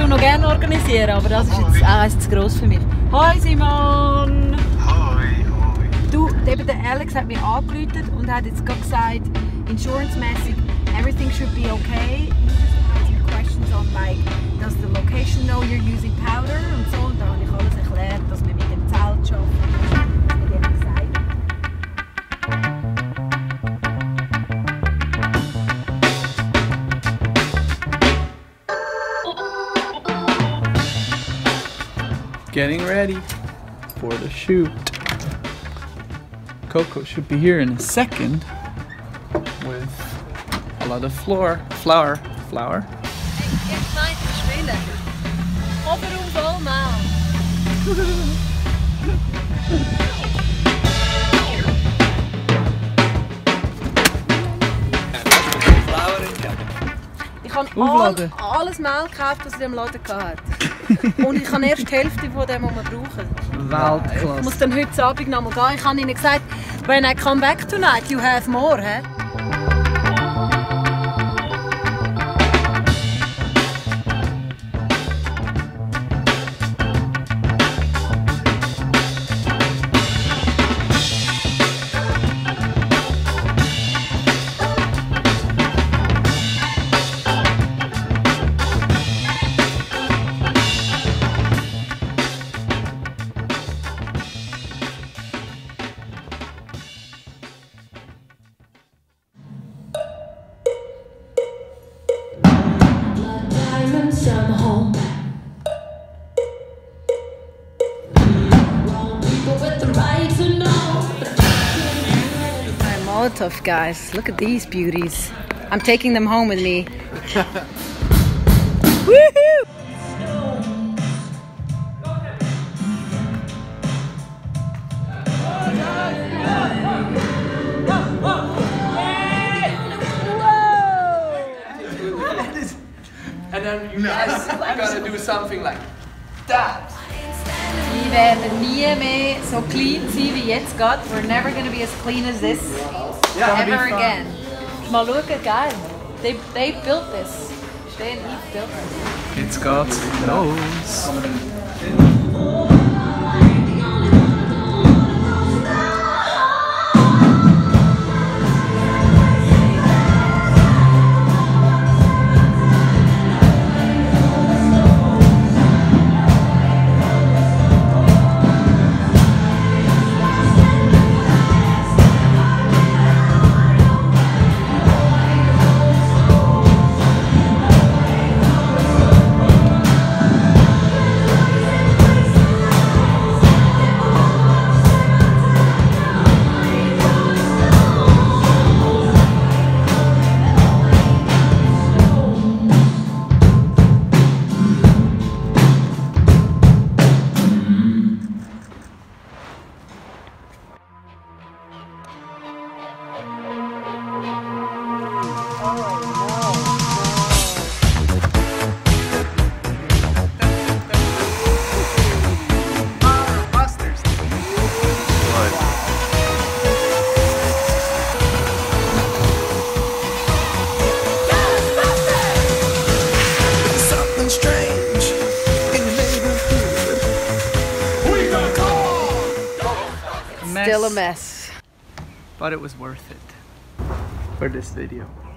tue noch gerne organisieren, aber das ist jetzt auch zu gross für mich. Hoi Simon! Hoi, hoi. Du, eben der Alex hat mich angerufen und hat jetzt gerade gesagt, insurance-mäßig, everything should be okay. You just have some questions on like, does the location know you're using powder und so. Und da habe ich alles erklärt, dass wir mit dem Zelt arbeiten. Mit dem gesagt. Getting ready for the shoot. Coco should be here in a second with a lot of flour. Jetzt meint er spielen. Oberum vollmal. Ich habe alles Mehl gekauft, das in diesem Laden hatte. Und ich kann erst die Hälfte von dem, was wir brauchen. Weltklasse. Ich muss dann heute Abend noch mal gehen. Ich habe ihnen gesagt, when I come back tonight, you have more. He? Molotov guys, look at these beauties. I'm taking them home with me. Woohoo! And then you guys gotta do something like that. Wir werden nie mehr so clean sein wie jetzt gerade. We're never going to be as clean as this ever again. Mal schauen, geil. They built this. They and Eve built it. Jetzt geht's los. Still a mess. But it was worth it for this video.